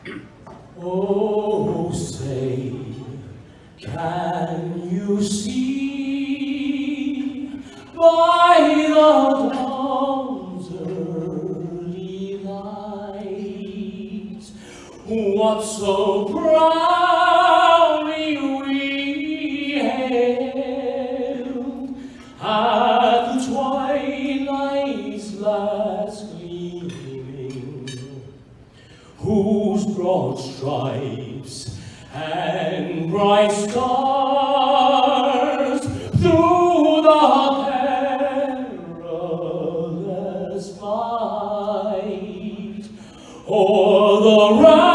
Oh, say, can you see by the dawn's early light what so proudly we hailed at the twilight's last gleaming, whose broad stripes and bright stars through the perilous fight o'er the